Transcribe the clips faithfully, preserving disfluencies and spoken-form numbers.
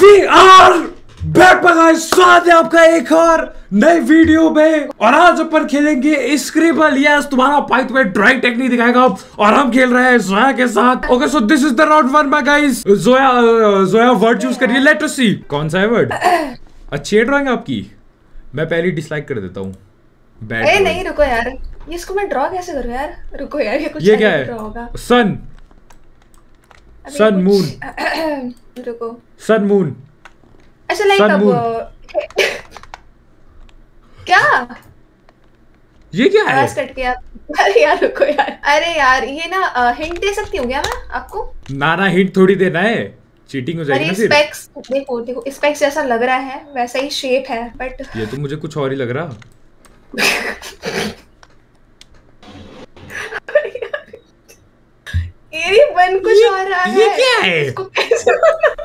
We are back guys, स्वागत है आपका एक और नई वीडियो में। और आज अपन खेलेंगे स्क्रिबल। यस, तुम्हारा भाई तुम्हें ड्राइंग टेक्निक दिखाएगा और हम खेल रहे हैं जोया के साथ। Okay, so this is the round one में guys. Zoya Zoya word choose करिए, लेट अस सी कौन सा है वर्ड। अच्छी है ड्राइंग आपकी, मैं पहले डिसलाइक कर देता हूँ। ए नहीं रुको यार, ये इसको मैं ड्रॉ कैसे करूँ यार। रुको यार, ये कुछ ये क्या है? सन सन मून रुको, सन मून अच्छा लाइक अब क्या ये क्या है? कट गया। अरे यार रुको यार, अरे यार ये ना हिंट दे सकती हूँ क्या मैं आपको? ना ना हिंट थोड़ी देना है, चीटिंग हो जाएगी ना फिर। स्पेक्स देखो देखो, स्पेक्स जैसा लग रहा है वैसा ही शेप है, बट ये तो मुझे कुछ और ही लग रहा। ये बन कुछ और रहा है। ये क्या है? इसको कैसे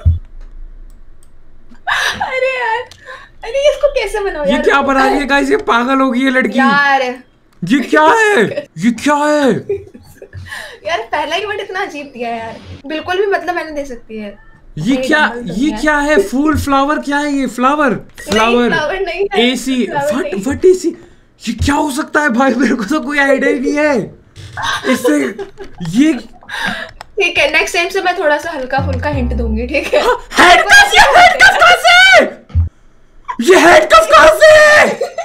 अरे यार, अरे इसको कैसे बनाओ यार? ये क्या बना रही है गाइस? ये पागल हो गई है लड़की यार। ये क्या है? ये क्या है यार पहला ही वर्ड इतना अजीब दिया है यार, बिल्कुल भी मतलब मैंने दे सकती है। ये क्या ये क्या है? फूल फ्लावर क्या है? ये flower flower AC what what AC? ये क्या हो सकता है भाई? मेरे को तो कोई आइडिया ही नहीं है इससे। ये ठीक है, नेक्स्ट टाइम से मैं थोड़ा सा हल्का फुल्का हिंट दूंगी, ठीक है? हेड कफ, ये हेड कफ कहां से? ये हेड कफ कहां से?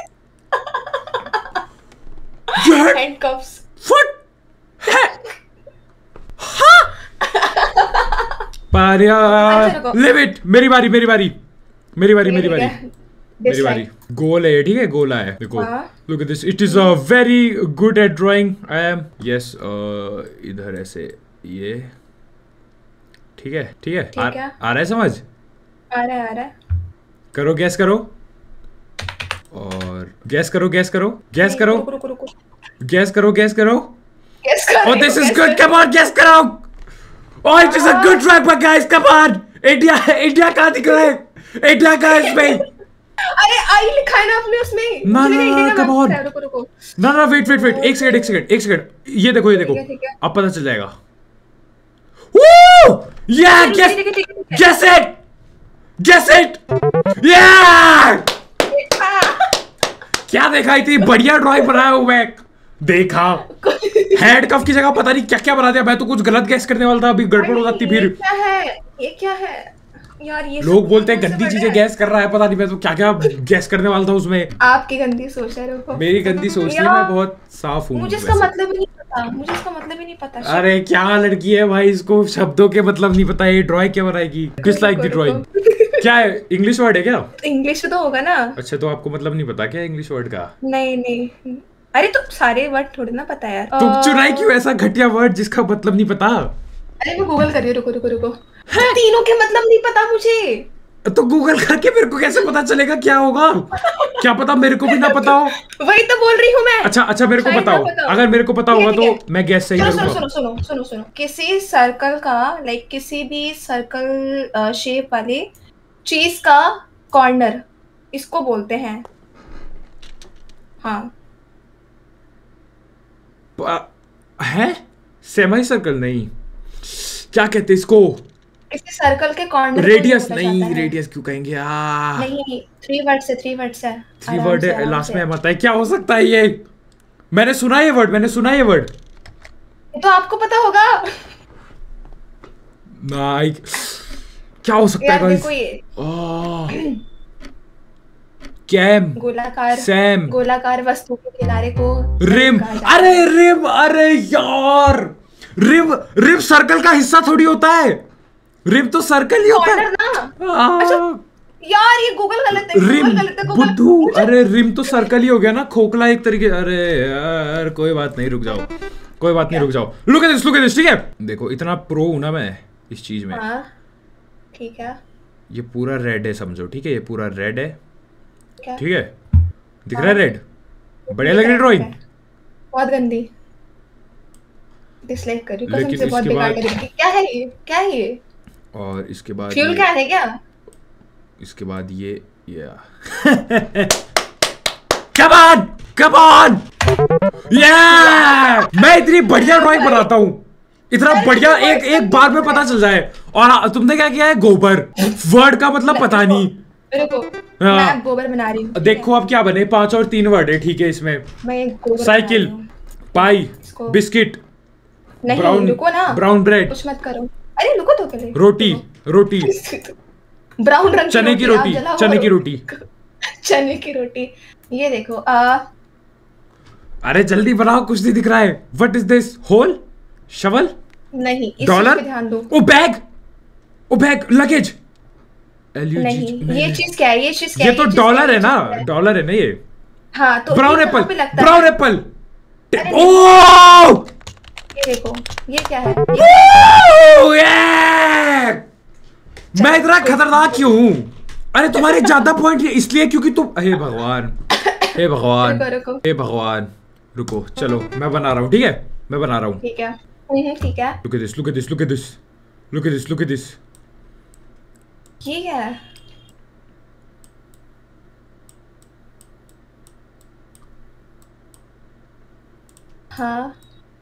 ये हेड कफ्स व्हाट? हां पारिया, लिव इट। मेरी बारी मेरी बारी मेरी बारी मेरी बारी मेरी बारी। गोल है, ठीक है, गोला है। देखो, look at this, it is a very good at drawing I am. Yes, इधर ऐसे ये ठीक है ठीक है। आ, आ रहा है समझ? आ रहा है आ रहा है। करो, गैस करो और गैस करो गैस करो गैस करो गैस करो गैस करो। Oh, this is good. Come on, guess करो। Oh, it is a good try, but guys, come on. India India कहाँ दिख रहा है? इंडिया कहाँ है इसमें? अरे आई लिखा है ना आपने उसमें। ना ना, come on. रुको रुको। ना ना, वेट वेट वेट, एक सेकंड एक सेकंड एक सेकंड। ये देखो ये देखो, अब पता चल जाएगा। Woo! Yeah, guess guess it, guess it. Yeah! क्या देखा? इतनी बढ़िया ड्राइंग बनाया हूँ मैं। देखा, हेड कफ की जगह पता नहीं क्या क्या बना दिया। मैं तो कुछ गलत गैस करने वाला था, अभी गड़बड़ हो जाती फिर। क्या है ये? क्या है यार? ये लोग बोलते हैं गंदी चीजें गैस कर रहा है, पता नहीं मैं तो क्या क्या गैस करने वाला था उसमें। आपकी गंदी सोच है। रुको, मेरी गंदी सोच नहीं, मैं बहुत साफ हूँ। मुझे इसका मतलब ही नहीं पता, मुझे इसका मतलब ही नहीं पता। अरे क्या लड़की है भाई, इसको शब्दों के मतलब नहीं पता। ये ड्राइंग क्या बनाएगी? Dislike the drawing. क्या है? इंग्लिश वर्ड है क्या? इंग्लिश तो होगा ना। अच्छा, तो आपको मतलब नहीं पता क्या इंग्लिश वर्ड का? नहीं नहीं, अरे तो सारे वर्ड थोड़ी ना पता यार। तुम चुनाई क्यों ऐसा घटिया वर्ड जिसका मतलब नहीं पता? अरे मैं गूगल कर रही हूँ, रुको रुको रुको। तीनों के मतलब नहीं पता मुझे। तो गूगल करके मेरे को कैसे पता चलेगा क्या होगा? क्या पता मेरे को भी ना पता हो। वही तो बोल रही हूँ मैं। अच्छा अच्छा, मेरे को बताओ, अगर मेरे को पता होगा तो मैं गैस सही करूंगा। सुनो सुनो सुनो सुनो, किसी सर्कल का, लाइक किसी भी सर्कल शेप वाले चीज का कॉर्नर, इसको बोलते हैं। हाँ है सेमी सर्कल नहीं, क्या कहते इसको? इस सर्कल के कॉर्नर, रेडियस नहीं, रेडियस क्यों कहेंगे? आ नहीं, थ्री वर्ड से थ्री वर्ड से थ्री वर्ड है, लास्ट में मत है। क्या हो सकता है ये? मैंने सुना ये वर्ड, मैंने सुना ये वर्ड। तो आपको पता होगा। नाइक, क्या हो सकता है गाइस? कैम, गोलाकार, सैम, गोलाकार वस्तु के किनारे को रिम। अरे रिम, अरे यार, रिम रिम सर्कल का हिस्सा थोड़ी होता है। रिम तो सर्कल ही होता है ना। अच्छा यार, ये गूगल गलत है, रिम गलत है बुद्धू। अरे रिम तो सर्कल ही हो गया ना, खोखला एक तरीके। अरे यार कोई बात नहीं, रुक जाओ, कोई बात नहीं, रुक जाओ। Look at this, look at this, ठीक है? देखो, इतना प्रो हूं ना मैं इस चीज में। ठीक है, ये पूरा रेड है समझो, ठीक है? ये पूरा रेड है, ठीक है? दिख रहा है रेड? बढ़िया लग रही है ड्राइंग। बहुत गंदी, डिसलाइक कर रही हूं, कसम से बहुत बेकार लग रही है। क्या है ये? क्या है ये? और इसके बाद फ्यूल क्या है क्या? इसके बाद ये ये कम ऑन कम ऑन, मैं इतनी बढ़िया ड्राइंग बनाता हूँ, इतना बढ़िया, एक एक बार में पता चल जाए। और तुमने क्या किया है? गोबर। वर्ड का मतलब पता नहीं। रुको, हाँ। मैं गोबर बना रही हूँ। देखो अब क्या बने, पांच और तीन वर्ड है, ठीक है इसमें। मैं गोबर साइकिल, पाई, बिस्किट, नहीं ब्राउन, रुको ना, ब्राउन ब्रेड, कुछ मत करो। अरे रुको तो पहले। रोटी, रोटी, ब्राउन रंग चने की रोटी, चने की रोटी, चने की रोटी। ये देखो आ अरे जल्दी बनाओ, कुछ नहीं दिख रहा है। What is this? Hole, shovel, नहीं, इस डॉलर, पे ध्यान दो। Oh bag, oh bag, luggage. नहीं, ये चीज क्या है? ये चीज क्या ये है? तो डॉलर है ना, डॉलर है ना ये। हाँ तो ब्राउन ये एप्पल, कहाँ पे लगता है? Brown apple. अरे ओ ये देखो, ये क्या है? Woo! Yeah! मैं इतना खतरनाक क्यों हूँ? अरे तुम्हारे ज्यादा पॉइंट इसलिए क्योंकि तुम, हे भगवान, हे भगवान, रुको रुको, हे भगवान, रुको, चलो मैं बना रहा हूँ, ठीक है, मैं बना रहा हूँ। ठीक है, हम्म, ठीक है। Look at this, look at this, look at this, look at this, look at this. ये क्या है? हाँ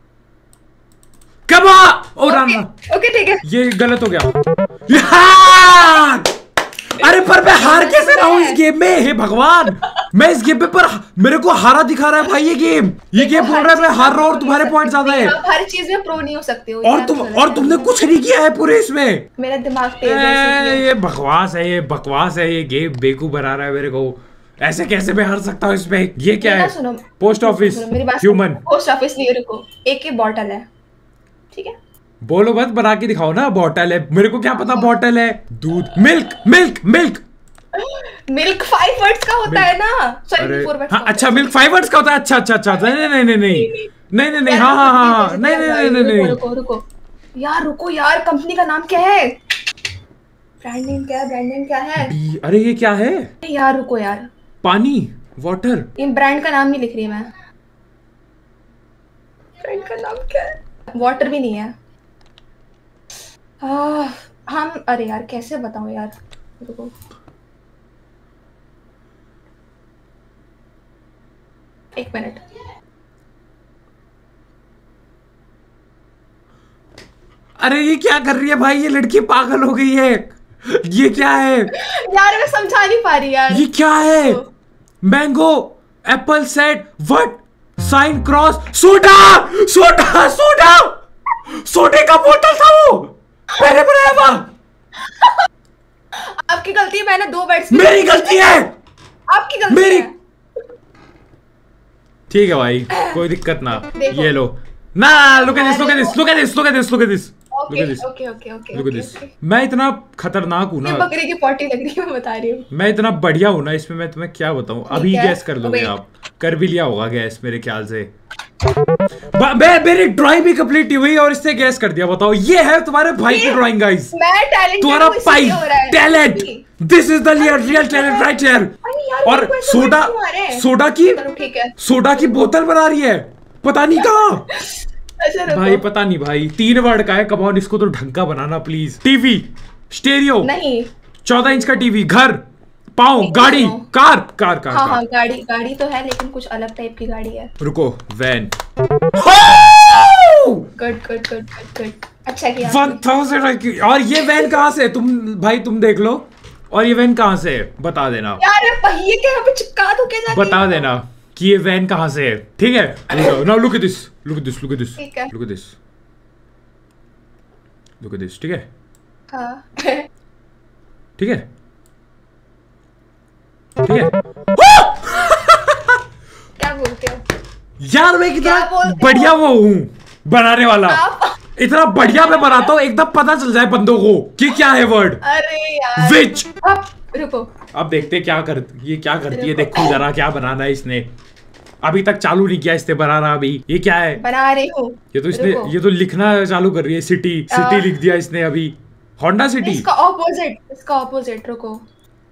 Come on! ओ राम राम। ओके ठीक है। ये गलत हो गया। यार! अरे पर मैं हार कैसे रहा हूँ इस गेम में? हे भगवान, मैं इस गेम पे पर मेरे को हारा दिखा रहा है भाई ये गेम। ये गेम बोल रहा है मैं हार रहा हूँ और तुम्हारे पॉइंट ज्यादा है। आप हर चीज में प्रो नहीं हो सकते हो। और तुम और तुमने कुछ नहीं किया है पूरे इसमें। मेरा दिमाग तेज है। ये बकवास है, ये बकवास है, ये गेम बेवकूफ बना रहा है मेरे को। ऐसे कैसे मैं हार सकता हूँ इसमें? ये क्या है? Post office, human. Post office नहीं, रुको, एक ही बॉटल है, ठीक है। बोलो मत, बना के दिखाओ ना। बॉटल है, मेरे को क्या पता बॉटल है। दूध, milk, milk, milk, milk five words का होता है ना। Sorry, four words. हाँ अच्छा, मिल्क फाइव वर्ड्स का होता है। अच्छा अच्छा अच्छा, नहीं नहीं नहीं नहीं नहीं नहीं नहीं, हाँ हाँ हाँ, नहीं नहीं नहीं नहीं। रुको रुको यार, रुको यार, कंपनी का नाम क्या है? ब्रांड नेम क्या है? ब्रांड नेम क्या है? अरे ये क्या है यार? रुको यार, पानी, वाटर। इन ब्रांड का नाम नहीं लिख रही मैं। ब्रांड का नाम क्या है? वाटर भी नहीं है। आ, हम अरे यार कैसे बताऊं यार, रुको। एक मिनट। अरे ये क्या कर रही है भाई? ये लड़की पागल हो गई है। ये क्या है यार? मैं समझा नहीं पा रही यार। ये क्या है? Mango, apple set, what, sign cross, soda, soda, soda, सोडे का बोतल था वो, मैंने बनाया था। आपकी गलती है, मैंने दो वर्ड्स। मेरी गलती है। आपकी गलती मेरी है। ठीक है भाई, कोई दिक्कत ना। ये लो ना, look at this, look at this, look at this, look at this, look at this, look at this, okay okay okay look at this. मैं इतना खतरनाक हूँ ना, बकरी की पोटी लग रही है, मैं बता रही हूँ। मैं इतना बढ़िया हूँ ना इसमें, मैं तुम्हें क्या बताऊँ। अभी गैस कर लोगे आप, कर भी लिया होगा गैस मेरे ख्याल से। मैं मेरी ड्राइंग भी कंप्लीट नहीं हुई और इससे गैस कर दिया। बताओ, ये है तुम्हारे भाई की ड्राइंग गाइस। मैं टैलेंट, तुम्हारा pie talent, this is the real talent right here. और सोडा, सोडा की, सोडा की बोतल बना रही है, पता नहीं कहाँ। भाई पता नहीं भाई, तीन वर्ड का है। कम ऑन, इसको तो ढंग का बनाना प्लीज। टीवी, स्टेरियो, नहीं, चौदह इंच का टीवी, घर, पाँव, गाड़ी, कार, कार, कार, हाँ हाँ, गाड़ी, गाड़ी तो है लेकिन कुछ अलग टाइप की गाड़ी है। रुको, van. Good good good good good, अच्छा किया। One thousand. और ये वैन कहाँ से? तुम भाई तुम देख लो। और ये वैन कहाँ से है बता देना यार। पहिए के यहाँ पे चिपका दो क्या जाके? बता देना कि ये वैन कहाँ से है, ठीक है। Now look at this, look at this, look at this, look at this, look at this, ठीक है। हाँ ठीक है, ठीक है। क्या बोलते हो यार? मैं कितना बढ़िया वो हूँ बनाने वाला। इतना बढ़िया मैं बनाता हूँ, एकदम पता चल जाए बंदों को कि क्या है वर्ड। अरे यार, विच। अब रुको, अब देखते क्या कर, ये क्या करती है। देखो जरा क्या बनाना है इसने। अभी तक चालू नहीं किया इसने बनाना। अभी ये क्या है? बना रही हूँ। ये तो इसने, ये तो लिखना चालू कर रही है। सिटी, सिटी लिख दिया इसने अभी। Honda City. इसका ऑपोजिट, इसका ऑपोजिट। रुको,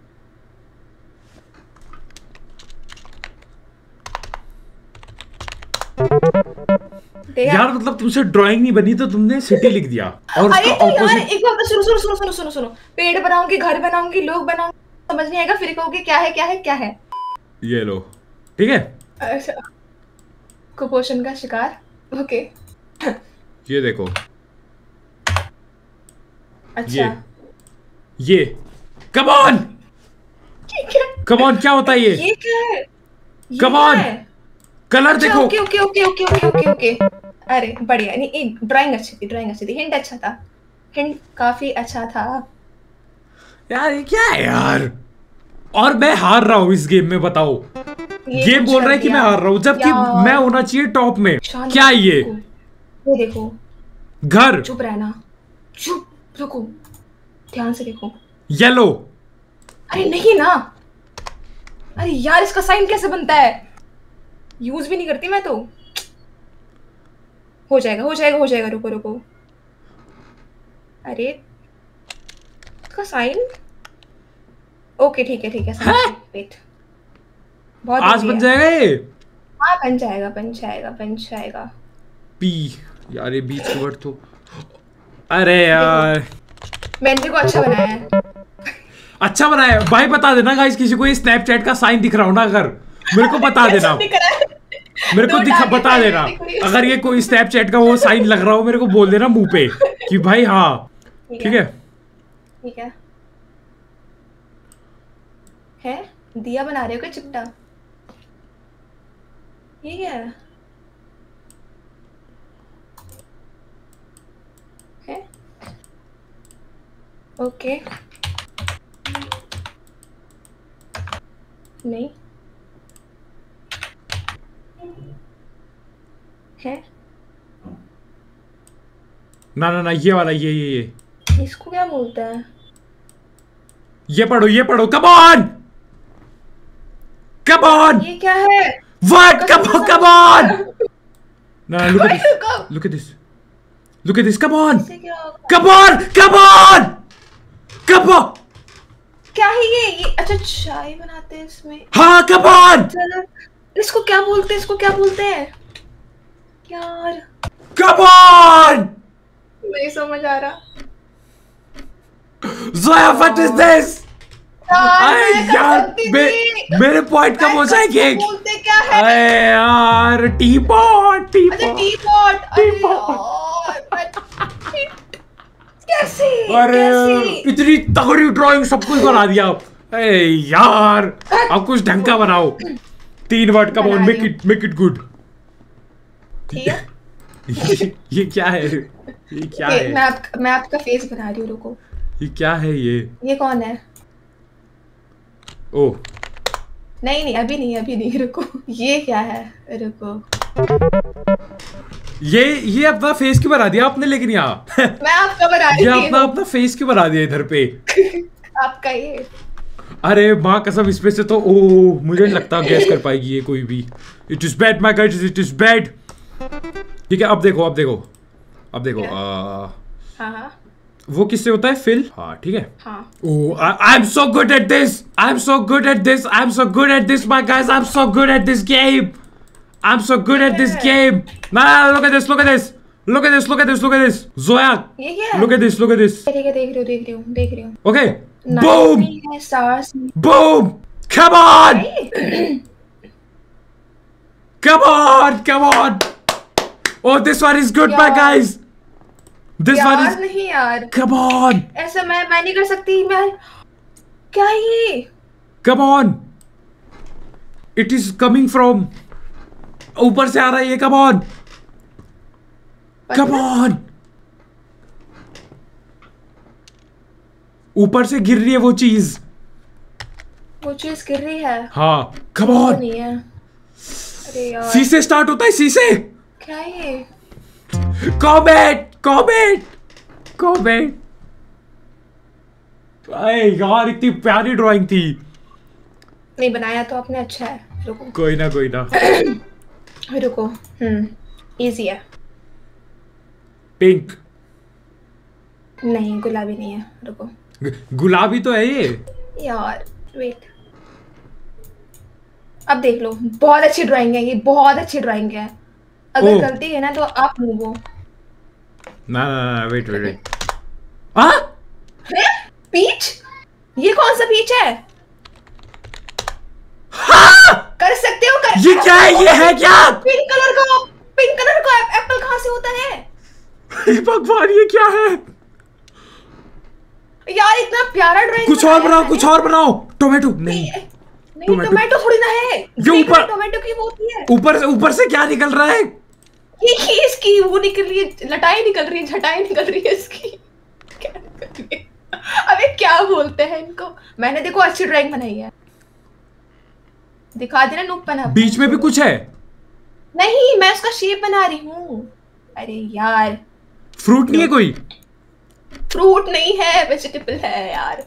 यार मतलब तुमसे ड्राइंग नहीं बनी तो तुमने सिटी लिख दिया। और अरे उसका तो यार, ऑपोजिट। एक बार सुनो सुनो सुनो सुनो सुनो सुनो पेड़ बनाऊंगी, घर बनाऊंगी, लोग बनाऊंगी, समझ नहीं आएगा, फिर कहोगे क्या है क्या है क्या है। ये लो, ठीक है। अच्छा, कुपोषण का शिकार। ओके, ये देखो। अच्छा ये ये कम ऑन कम ऑन, क्या होता है ये? ये क्या है? कम ऑन, कलर देखो। Okay okay okay okay okay okay okay अरे बढ़िया, नहीं एक ड्राइंग अच्छी थी, ड्राइंग अच्छी थी, हिंट अच्छा था, हिंट काफी अच्छा था यार। ये क्या है यार? और मैं हार रहा हूँ इस गेम में, बताओ। गेम बोल रहा है कि मैं हार रहा हूँ, जबकि मैं होना चाहिए टॉप में। क्या है ये? ये देखो, घर। चुप रहना, चुप रुको, ध्यान से देखो। येलो। अरे नहीं ना, अरे यार इसका साइन कैसे बनता है? यूज भी नहीं करती मैं तो। हो जाएगा हो जाएगा हो जाएगा, रुको रुको। अरे इसका साइन, ओके ठीक है ठीक है, समझ गई। वेट, बहुत आज बन जाएगा ये। हाँ बन जाएगा बन जाएगा बन जाएगा। पी यार, ये बीच वर्ड तो, अरे यार मैंने को अच्छा बनाया है। अच्छा बनाया भाई। बता देना गाइस, किसी को ये स्नैपचैट का साइन दिख रहा हो ना, अगर मेरे को बता देना, मेरे को दिखा बता देना। अगर ये कोई स्नैपचैट का वो साइन लग रहा हो, मेरे को बोल देना मुंह पे कि भाई हाँ। ठीक है ठीक है है दिया बना रहे हो क्या चिपटा? ये क्या है? है ओके नहीं है ना ना ना, ये वाला, ये ये ये इसको क्या बोलते हैं? ये पढ़ो ये पढ़ो, कम ऑन कम ऑन। ये क्या है? व्हाट? Come come on. ना look at this, look at this, look at this, come on come on come on come on. क्या है ये? ये अच्छा चाय बनाते हैं इसमें। हाँ कम ऑन। इसको क्या बोलते हैं? इसको क्या बोलते हैं यार? Come on. नहीं समझ आ रहा। Zoya, what is this? अरे यार मे, मेरे पॉइंट कम हो जाएंगे। बोलते क्या है? अरे यार टी पॉट, टी अच्छा pot, tea pot. Tea pot. कैसे? अरे इतनी तगड़ी ड्राइंग सब कुछ बना दिया आप। अरे यार अब कुछ ढंग का बनाओ। तीन word, come on, make it make it good. ठीक है। ये, ये क्या है? ये क्या है? मैं आपका मैं आपका फेस बना रही हूँ, रुको। ये क्या है? ये ये कौन है? ओ नहीं नहीं अभी नहीं अभी नहीं, रुको। ये क्या है? रुको। ये ये अपना फेस क्यों बना दिया आपने? लेकिन यहाँ मैं आपका बना रही ये हूँ। अपना अपना फेस क्यों बना दिया इधर पे? आपका ये। अरे माँ कसम, इस पे से तो ओ मुझे नहीं लगता गैस कर पाएगी ये कोई भी। It is bad my guys, it is bad. ठीक है, अब देखो अब देखो अब देखो आ, हाँ हाँ वो किससे होता है? फिल। हाँ ठीक है। हाँ। Oh I am so good at this, I am so good at this, I am so good at this my guys, I am so good at this game, I am so good at this game. ना look at this, look at this, look at this, look at this, look at this. Zoya, ये क्या है? Look at this, look at this. ठीक है देख रही हूँ देख रही हूँ देख रही हूँ। Okay boom boom, come on come on come on. Oh, this one is good, my guys. This one is. नहीं यार। Come on. ऐसा मैं मैं नहीं कर सकती। मैं क्या है ये? Come on. It is coming from. ऊपर से आ रहा है ये। Come on. Come on. ऊपर से गिर रही है वो चीज। वो चीज गिर रही है। हाँ come on. नहीं है। अरे यार। सी से स्टार्ट होता है, सी से। क्या है ये? Comet comet comet. अरे यार इतनी प्यारी ड्राइंग थी। नहीं बनाया तो आपने, अच्छा है। रुको कोई ना कोई ना। रुको। हम्म इजी है। पिंक। नहीं गुलाबी नहीं है, रुको। गुलाबी तो है ये यार वेट, अब देख लो। बहुत अच्छी ड्राइंग है ये, बहुत अच्छी ड्राइंग है। अगर ओह। गलती है ना तो आप मूवो। ना ना ना वेट वेट वेट। हाँ पीच? ये कौन सा पीच है? हाँ! कर सकते हो कर। ये क्या है? ये है क्या? पिंक कलर का, पिंक कलर का एप्पल कहाँ से होता है? भगवान ये क्या है? यार इतना प्यारा ड्राइंग। कुछ और बनाओ, कुछ और बनाओ। टोमेटो नहीं, नहीं टोमेटो थोड़ी ना है ये। ऊपर टोमेटो की वो होती है। ऊपर से ऊपर से क्या निकल रहा है? ये ये इसकी वो निकल रही है, लटाई निकल रही है, झटाई निकल रही है इसकी। क्या निकल रही है? अबे क्या बोलते हैं इनको? मैंने देखो अच्छी ड्राइंग बनाई है, दिखा देना नूप बना। बीच में भी कुछ है? नहीं मैं उसका शेप बना रही हूँ। अरे यार फ्रूट नहीं है कोई? फ्रूट नहीं है, वेजिटेबल है यार।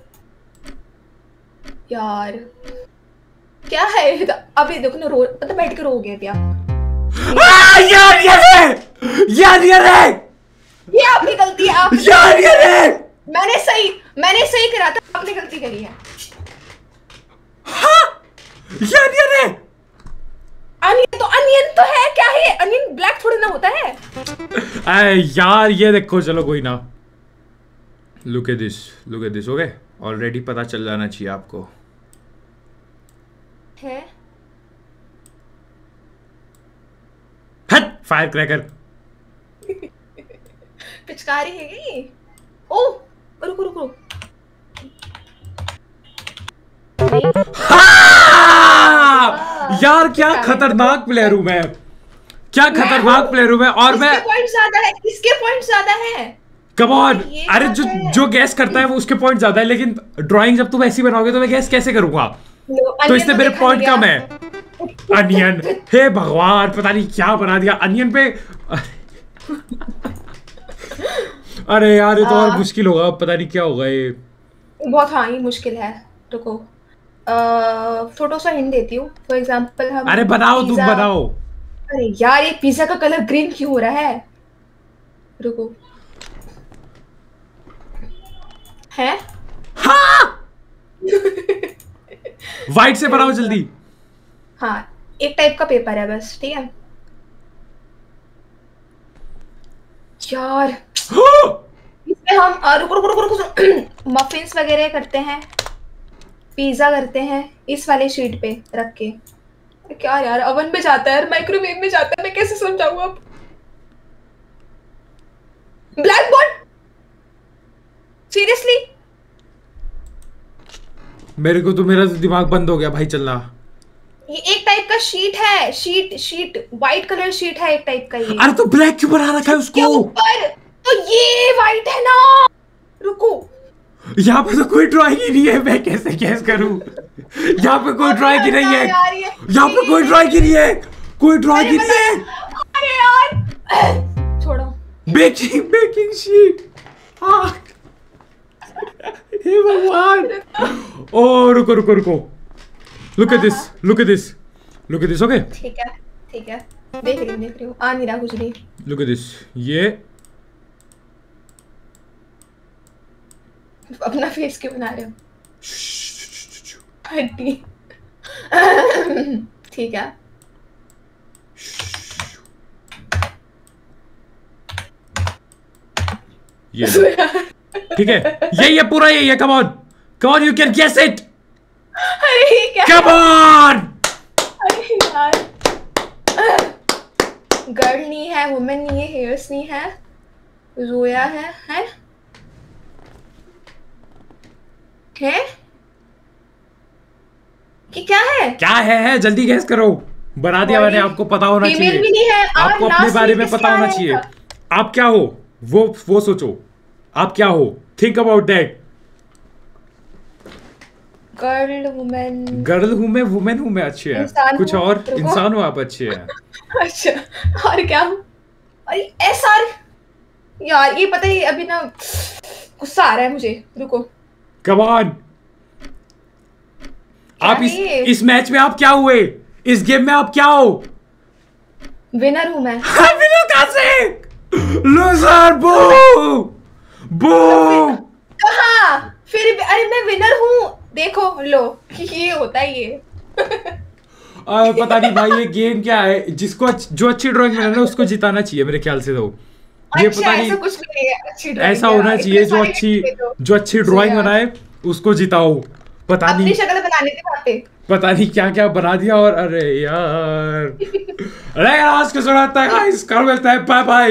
यार क्या है? अभी देखो ना, रो मतलब बैठ के रो गया क्या? आ, यार ये रे, यार ये रे, ये आपकी गलती है। आप यार ये रे, मैंने सही मैंने सही करा था, आपने गलती करी है। हाँ यार ये रे। अनियन तो अनियन तो है, क्या है? अनियन ब्लैक थोड़ी ना होता है। अरे यार ये देखो, चलो कोई ना। Look at this, look at this. Okay already पता चल जाना चाहिए आपको है। हट फायर क्रैकर। पिचकारी है ये। ओ रुको रुको। हाँ! यार क्या खतरनाक प्लेयर हूं मैं, क्या खतरनाक प्लेयर हूं मैं। और मैं पॉइंट ज्यादा है, किसके पॉइंट ज्यादा है? Come on. अरे जो जो गैस करता है वो उसके पॉइंट ज्यादा है, लेकिन ड्राइंग जब तुम ऐसी बनाओगे तो मैं गैस कैसे करूंगा? तो इससे मेरे पॉइंट कम है। अनियन, हे भगवान पता नहीं क्या बना दिया अनियन पे। अरे यार ये तो और मुश्किल होगा, पता नहीं क्या होगा ये। बहुत हाँ ये मुश्किल है। रुको छोटा सा हिंट देती हूँ। फॉर एग्जांपल हम अरे बनाओ तुम बनाओ। अरे यार ये पिज्जा का कलर ग्रीन क्यों हो रहा है? रुको है। हाँ व्हाइट से बनाओ जल्दी। हाँ एक टाइप का पेपर है बस, ठीक है यार। इसमें हम रुको रुको रुको रुको मफिन्स वगैरह करते हैं, पिज्जा करते हैं इस वाले शीट पे रख के। क्या यार ओवन में जाता है, माइक्रोवेव में जाता है, मैं कैसे समझाऊं अब? Black board seriously? मेरे को तो मेरा तो दिमाग बंद हो गया भाई चलना। ये एक टाइप का शीट है, sheet sheet white colour sheet है एक टाइप का ये। अरे तो ब्लैक क्यों बना रखा है उसको? ऊपर तो ये व्हाइट है ना। रुको यहाँ पे तो कोई ड्राइंग ही नहीं है, मैं कैसे गैस करूं? यहाँ पे कोई ड्राइंग ही नहीं है, यहाँ पे कोई ड्राइंग ही नहीं है, कोई ड्राइंग ही नहीं है। अरे यार छोड़ो। Baking baking sheet. हाँ हे भगवान। ओ रुको रुको रुको। Look at this, look at this, look at this. Okay ठीक है ठीक है देख रही हूँ देख रही हूँ, आ नहीं रहा कुछ भी। लुक एट दिस, ये अपना फेस क्यों बना रहे हो? हड्डी। ठीक है ये ठीक है, यही है पूरा, यही है। Come on come on you can guess it. अरे क्या? Come on. अरे यार गर्ल नहीं है, वुमेन नहीं है, हेयर्स नहीं है, जोया है है है कि क्या है? क्या है, है? जल्दी गैस करो। बना दिया मैंने, आपको पता होना चाहिए। भी नहीं है, आपको अपने बारे में पता होना चाहिए। आप क्या हो वो वो सोचो, आप क्या हो? Think about that. Girl women. Girl हूं मैं, वुमेन हूं मैं, अच्छे है। कुछ और इंसान हो आप, अच्छे हैं। अच्छा और क्या? अरे एस आर यार ये पता है अभी ना गुस्सा आ रहा है मुझे। रुको कम ऑन। आप इस इस मैच में आप क्या हुए? इस गेम में आप क्या हो? विनर हूं मैं। विनर कहां से? लूजर। बू बू। कहां? फिर अरे मैं विनर हूं, देखो लो ये होता है ये। आ, पता नहीं भाई ये गेम क्या है। जिसको जो अच्छी ड्राइंग बनाना है उसको जिताना चाहिए मेरे ख्याल से। तो ये अच्छा, पता नहीं ऐसा कुछ नहीं है, अच्छी ड्राइंग ऐसा होना चाहिए। जो अच्छी जो अच्छी ड्राइंग बनाए उसको जिताओ। पता अपनी नहीं शक्ल बनाने थी वहाँ पे, पता नहीं क्या क्या बना दिया। और अरे यार अरे आज के सुनाता है, कल मिलता है, बाय बाय।